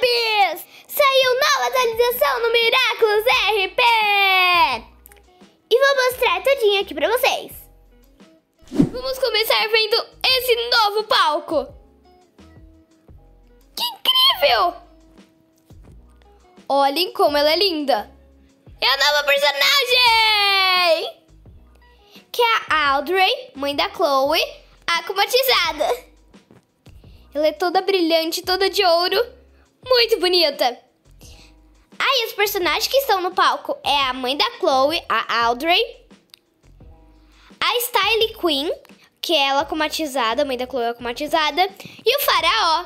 Pops! Saiu nova atualização no Miraculous RP! E vou mostrar tudinho aqui pra vocês. Vamos começar vendo esse novo palco. Que incrível! Olhem como ela é linda. É a nova personagem! Que é a Audrey, mãe da Chloe, acumatizada. Ela é toda brilhante, toda de ouro. Muito bonita. Aí os personagens que estão no palco é a mãe da Chloe, a Audrey. A Style Queen, que é ela acumatizada, a mãe da Chloe acumatizada. E o Faraó.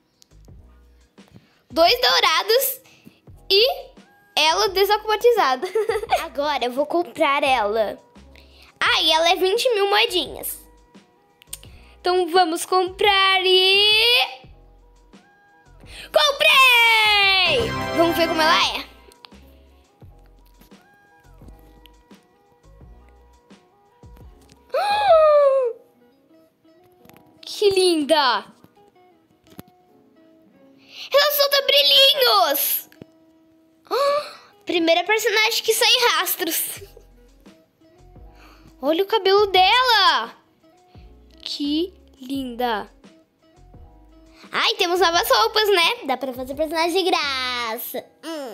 2 dourados e ela desacumatizada. Agora eu vou comprar ela. E ela é 20 mil moedinhas. Então vamos comprar e... Comprei! Vamos ver como ela é. Que linda! Ela solta brilhinhos! Primeira personagem que sai rastros. Olha o cabelo dela! Que linda! E temos novas roupas, né? Dá pra fazer personagem de graça.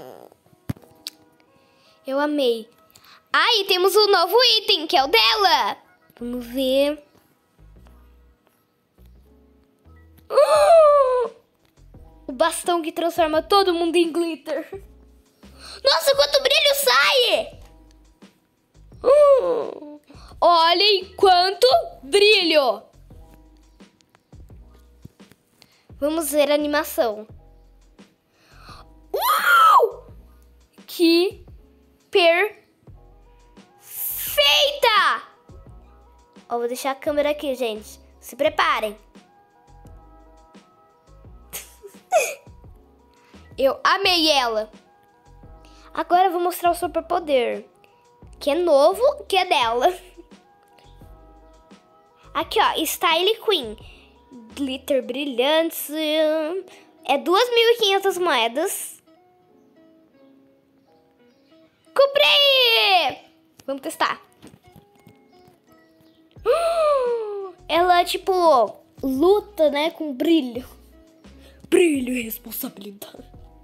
Eu amei. E temos um novo item, que é o dela. Vamos ver. O bastão que transforma todo mundo em glitter. Nossa, quanto brilho sai! Olhem quanto brilho! Vamos ver a animação. Uau! Que perfeita! Vou deixar a câmera aqui, gente. Se preparem. Eu amei ela. Agora eu vou mostrar o superpoder. Que é novo, que é dela. Aqui, ó, Style Queen. Glitter brilhante. É 2.500 moedas. Comprei! Vamos testar. Ela, tipo, luta, né, com brilho. Brilho e responsabilidade.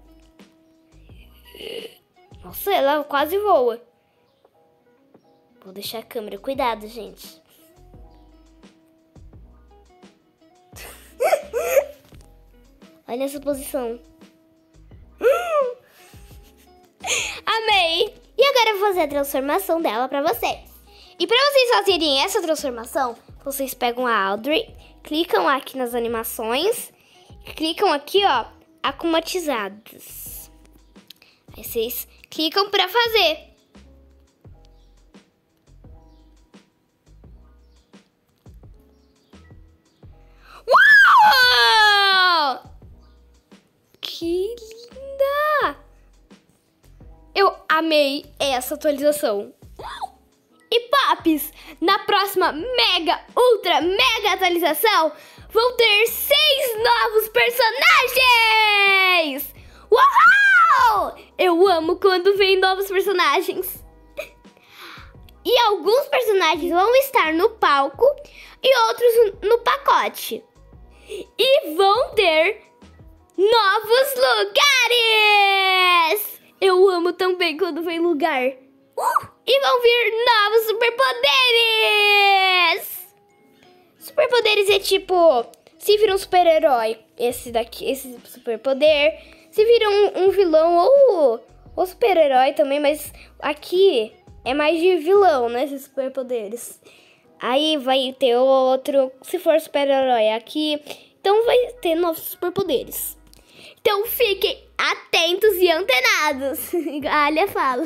Nossa, ela quase voa. Vou deixar a câmera. Cuidado, gente. Olha essa posição. Amei! E agora eu vou fazer a transformação dela pra vocês. E pra vocês fazerem essa transformação, vocês pegam a Audrey, clicam aqui nas animações, clicam aqui, ó, acumatizadas. Aí vocês clicam pra fazer. Uau! Que linda! Eu amei essa atualização. E Pops, na próxima mega, ultra, mega atualização, vão ter 6 novos personagens! Uau! Eu amo quando vem novos personagens. E alguns personagens vão estar no palco e outros no pacote. E vão ter novos lugares! Eu amo também quando vem lugar. E vão vir novos superpoderes! Superpoderes é tipo, se vira um super-herói, esse superpoder. Se vira um vilão ou super-herói também, mas aqui é mais de vilão, né, esses superpoderes. Aí vai ter outro, se for super-herói aqui, então vai ter novos superpoderes. Então fiquem atentos e antenados, a Alia fala.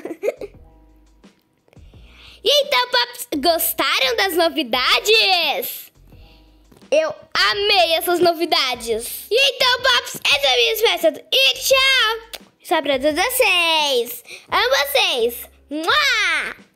E então, Pops, gostaram das novidades? Eu amei essas novidades. E então, Pops, essa é a minha festa. E tchau! Só pra todos vocês. Amo vocês. Mua!